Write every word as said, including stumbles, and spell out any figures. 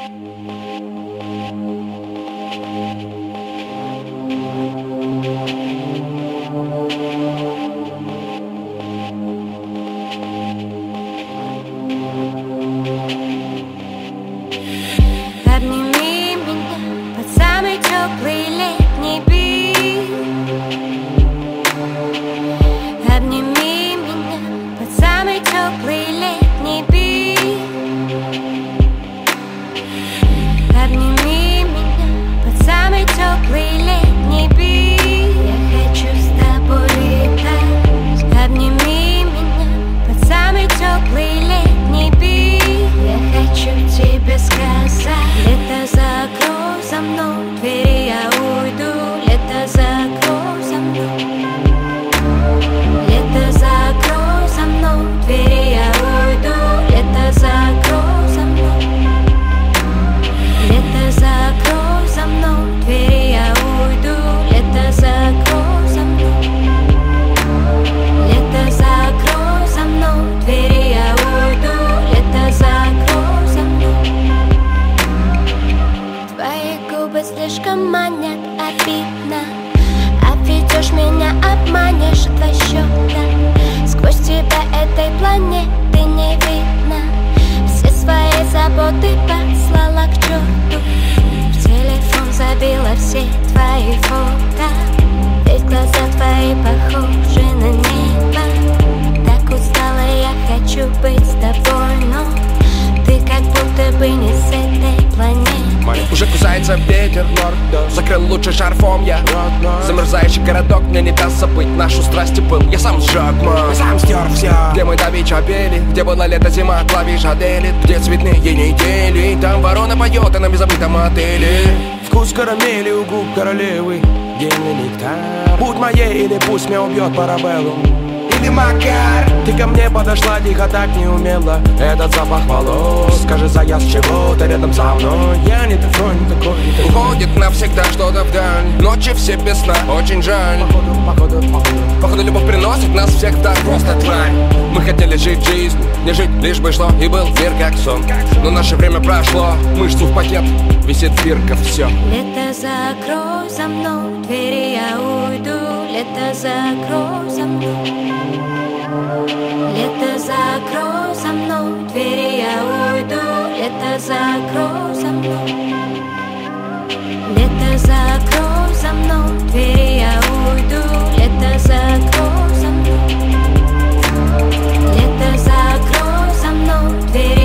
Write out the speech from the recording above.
Обними меня под самый теплый летний бит. Обними меня под самый теплый летний бит. Обними меня под самый теплый летний бит. Я хочу с тобой летать. Обними меня под самый теплый летний бит. Я хочу тебе сказать: лето, закрой за мной двери, я уйду. Лето, закрой за мной. Лето, закрой за мной двери, я уйду. Лето, закрой за мной. Лето, закрой за мной двери, я уйду. Лето, закрой за мной. Лето, закрой за мной двери, я уйду. Лето, закрой за мной. Твои губы слишком манят, обидно. Обведешь меня, обманешь два счета. Сквозь тебя этой планеты не видно. Все свои заботы послала к черту. В телефон забила все твои фото. Ведь глаза твои похожи на небо. Так устала, я хочу быть с тобой, но ты как будто бы не с этой планеты. Уже кусается ветер, закрыл лучше шарфом я. Замерзающий городок мне не даст забыть нашу страсть и пыл. Я сам сжег, я сам стер все. Где мы давеча пели, где была лето, зима, клавиша делит. Где цветные недели, там ворона поет, и на безобидном отеле. Вкус карамели у губ королевы, дельный нектар. Будь моей или пусть меня убьет парабеллум. Или Макар. Ты ко мне подошла тихо, так неумело. Этот запах волос, скажи, заяц, чего ты рядом со мной? Я не такой, не такой, не такой. Уходит навсегда что-то вдаль. Ночи все без сна, очень жаль. Походу, походу, походу. Походу любовь приносит нас всех так просто тварь. Мы хотели жить жизнь, не жить, лишь бы шло. И был мир как сон, но наше время прошло. Мышцу в пакет, висит бирка, все. Лето, закрой за мной двери, я уйду. Лето, закрой за мной. Лето, закрой за мной двери, я уйду. Лето, закрой за мной. Лето, закрой за мной двери, я уйду. Лето, закрой за мной. Лето, закрой за мной двери.